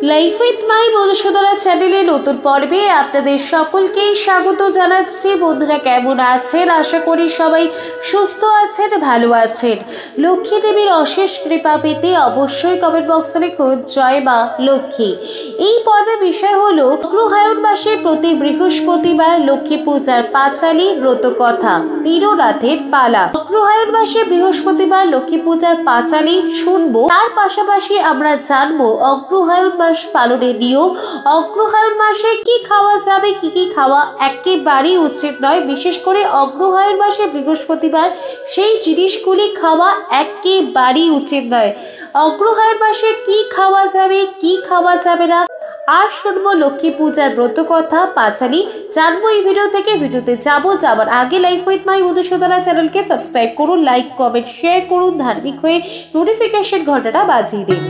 Life with my Madhusudana চ্যানেলে নতুন পর্বে আপনাদের সকলকেই স্বাগত জানাচ্ছি। বন্ধুরা কেমন আছেন? আশা করি সবাই সুস্থ আছেন, ভালো আছেন। লক্ষ্মী দেবীর অশেষ কৃপা পেতে অবশ্যই কমেন্ট বক্সে লিখুন জয় মা লক্ষ্মী। এই পর্বের বিষয় হলো অগ্রহায়ণ মাসে প্রতি বৃহস্পতিবার লক্ষ্মী পূজার পাঁচালী ব্রত কথা, তীরনাথের পালা। অগ্রহায়ণ মাসে বৃহস্পতিবার লক্ষ্মী পূজার পাঁচালী শুনবো। তার পাশাপাশি আমরা জানবো অগ্রহায়ণ মাস পালনের নিয়ম, অগ্রহায়ণ মাসে কি খাওয়া যাবে, কি কি খাওয়া একেবারেই উচিত নয়, বিশেষ করে অগ্রহায়ণ মাসে বৃহস্পতিবার সেই জিনিসগুলি খাওয়া একেবারেই উচিত নয়। অগ্রহায়ণ মাসে কি খাওয়া যাবে, কি খাওয়া যাবে না, আর শুনবো লক্ষ্মী পূজার ব্রত কথা পাঁচালী জানবো এই ভিডিও থেকে। ভিডিওতে যাবার আগে লাইফ উইথ মাই মধুসূদনা চ্যানেলকে সাবস্ক্রাইব করুন, লাইক কমেন্ট শেয়ার করুন, ধার্মিক হয়ে নোটিফিকেশন ঘন্টাটা বাজিয়ে দিন।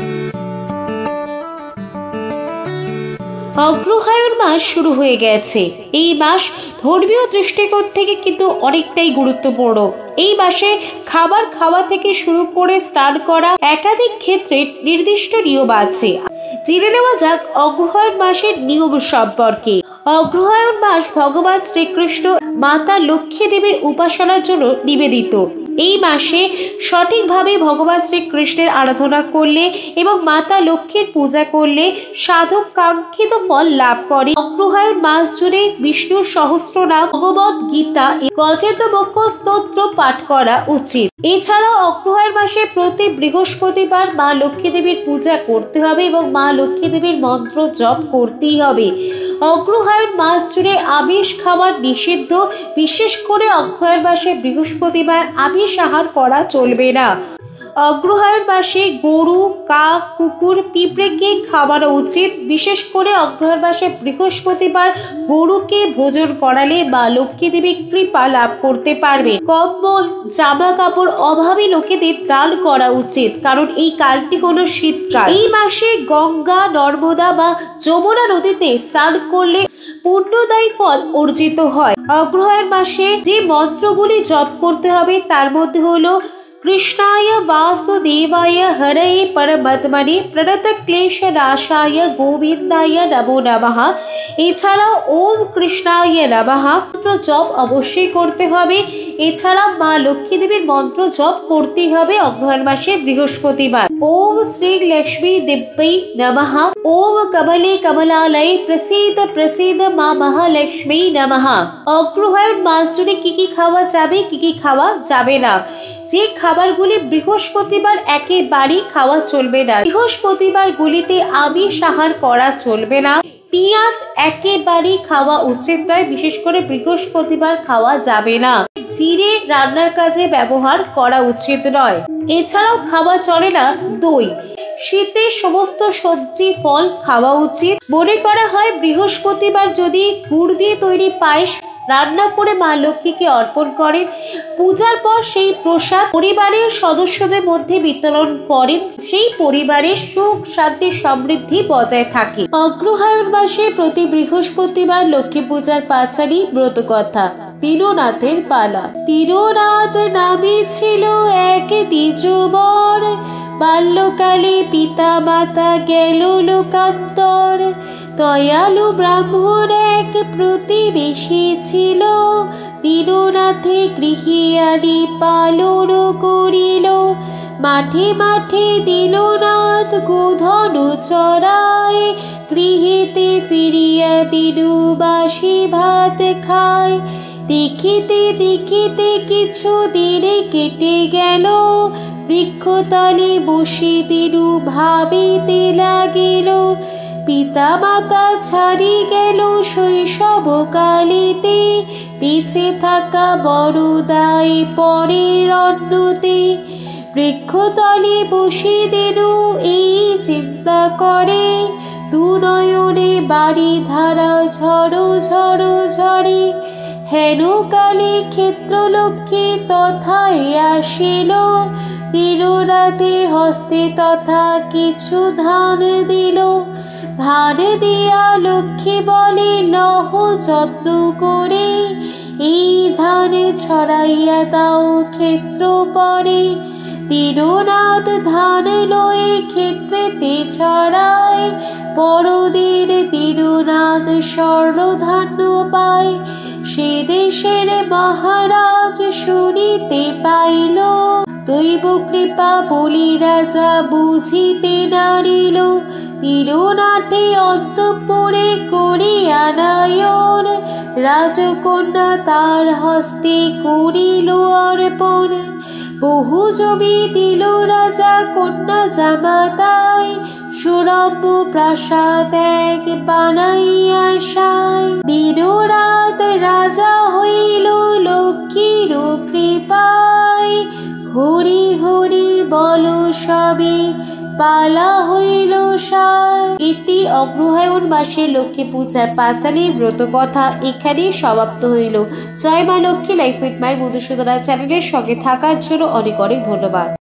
অগ্রহায়ণ মাস শুরু হয়ে গেছে। এই মাস ধর্মীয় দৃষ্টিকোণ থেকে কিন্তু অনেকটাই গুরুত্বপূর্ণ। এই মাসে খাবার খাওয়া থেকে শুরু করে স্নান করা একাধিক ক্ষেত্রে নির্দিষ্ট নিয়ম আছে। জেনে নেওয়া যাক অগ্রহায়ণ মাসের নিয়ম সম্পর্কে। অগ্রহায়ণ মাস ভগবান শ্রীকৃষ্ণ মাতা লক্ষ্মী দেবীর উপাসনার জন্য নিবেদিত। এই মাসে সঠিকভাবে ভগবান শ্রীকৃষ্ণের আরাধনা করলে এবং মাতা লক্ষ্মীর পূজা করলে সাধক কাঙ্ক্ষিত ফল লাভ করে। অগ্রহায়ণ মাস জুড়ে বিষ্ণুর সহস্রনাম, ভগবদ গীতা, গজেন্দ্র মোক্ষ স্তোত্র পাঠ করা উচিত। এছাড়াও অগ্রহায়ণ মাসে প্রতি বৃহস্পতিবার মা লক্ষ্মী দেবীর পূজা করতে হবে এবং মা লক্ষ্মী দেবীর মন্ত্র জপ করতেই হবে। অগ্রহায়ণ মাস জুড়ে আমিষ খাবার নিষিদ্ধ, বিশেষ করে অগ্রহায়ণ মাসে বৃহস্পতিবার আমিষ আহার করা চলবে না। অগ্রহায়ণ মাসে গরু, কাক, কুকুর, পিঁপড়েকে খাওয়ানো উচিত। বিশেষ করে অগ্রহায়ণ মাসে বৃহস্পতিবার গরুকে ভোজন করালে মা লক্ষ্মী দেবী কৃপা লাভ করতে পারবে। কম্বল, জামা কাপড় অভাবী লোকেদের দান করা উচিত, কারণ এই কালটি হলো শীতকাল। এই মাসে গঙ্গা, নর্মদা বা যমুনা নদীতে স্নান করলে পুণ্যদায়ী ফল অর্জিত হয়। অগ্রহায়ণ মাসে যে মন্ত্রগুলি জপ করতে হবে তার মধ্যে হলো কৃষ্ণায় বাসুদেবায় হরয়ে পরমাত্মনে প্রণত ক্লেশ নাশায় গোবিন্দায় নমো নমঃ। এছাড়াও ওম কৃষ্ণায় নমঃ মন্ত্র জপ অবশ্যই করতে হবে। এছাড়া মা লক্ষ্মী দেবীর মন্ত্র জপ করতে হবে অগ্রহায়ণ মাসে বৃহস্পতিবার। ওম শ্রী লক্ষ্মী দেব্যৈ নমঃ, ওম কমলে কমলালয়ে প্রসীদ প্রসীদ মা মহালক্ষ্মী নমঃ। অগ্রহায়ণ মাস জুড়ে কি কি খাওয়া যাবে, কি কি খাওয়া যাবে না। যে খাবারগুলি বৃহস্পতিবার একেবারেই খাওয়া চলবে না। বৃহস্পতিবার গুলিতে আমিষ আহার করা চলবে না। পেঁয়াজ একেবারেই খাওয়া উচিত নয়, বিশেষ করে বৃহস্পতিবার খাওয়া যাবে না। জিরে রান্নার কাজে ব্যবহার করা উচিত নয়। এছাড়াও খাওয়া চলে না দই। শীতের সমস্ত সবজি ফল খাওয়া উচিত। মনে করা হয় বৃহস্পতিবার যদি গুড় দিয়ে তৈরি পায়েস রান্না করে মা লক্ষ্মীকে অর্পণ করেন, পূজার পর সেই প্রসাদ পরিবারের সদস্যদের মধ্যে বিতরণ করেন, সেই পরিবারের সুখ শান্তি সমৃদ্ধি বজায় থাকে। অগ্রহায়ণ মাসে প্রতি বৃহস্পতিবার লক্ষ্মী পূজার পাঁচালী ব্রত কথা, তীরনাথের পালা। তীরনাথ নামে ছিল এক দ্বিজবর, বাল্যকালে পিতা মাতা গেল লোকান্তর। দয়ালু ব্রাহ্মণ এক প্রতিবেশী ছিল, তীরনাথে গৃহে আনি পালন করিল। মাঠে মাঠে দীননাথ গোধন চড়ায়, গৃহেতে ফিরিয়া দিনুবাসী ভাত খায়। দেখিতে দেখিতে কিছু দিন কেটে গেল, বৃক্ষতলে বসে দিনু ভাবিতে লাগিল। পিতা মাতা ছাড়ি গেল শৈশব কালিতে, বেঁচে থাকা বড় দায় পরের অন্নতে। বৃক্ষতলে বসে দিনু এই চিন্তা করে, দু নয়নে বাড়ি ধারা ঝড়ো ঝড়ো ঝরে। হেন কালে ক্ষেত্রলক্ষ্মী তথায় আসিল, তীরনাথে হস্তে তথা কিছু ধান দিল। ধান দিয়া লক্ষ্মী বলে লহ যত্ন করে, এই ধান ছড়াইয়া দাও ক্ষেত্র পরে। তীরনাথ ধান লয়ে ক্ষেত্রেতে ছড়ায়, পরদিন দীননাথ স্বর্ণধান্য পায়, সে দেশের মহারাজ শুনিতে পাইল। দৈব কৃপা বলি রাজা বুঝিতে নারিল, দীননাথে অন্তঃপুরে করিয়া নয়ন, রাজকন্যা তার হস্তে করিল অর্পণ। বহু জমি দিল রাজা কন্যা জামাতায়, সুরম্য প্রাসাদ এক বানাইয়া সায়। দিনরাত রাজা হইল লক্ষ্মীর কৃপায়, হরি হরি বল সবে পালা হইল সায়। ইতি অগ্রহায়ণ মাসে লক্ষ্মী পূজার পাঁচালী ব্রত কথা এখানেই সমাপ্ত হইল। জয় মা Lakshmi. Life with my Madhusudana চ্যানেলের সঙ্গে থাকার জন্য অনেক অনেক ধন্যবাদ।